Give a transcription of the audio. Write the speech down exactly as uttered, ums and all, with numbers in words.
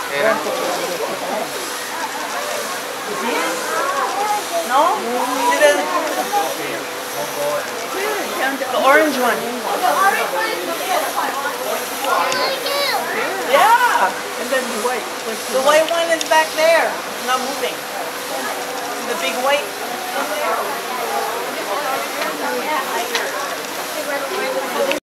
Era. No? Didn't. The orange one. Yeah. And then the white. The white one is back there. It's not moving. The big white.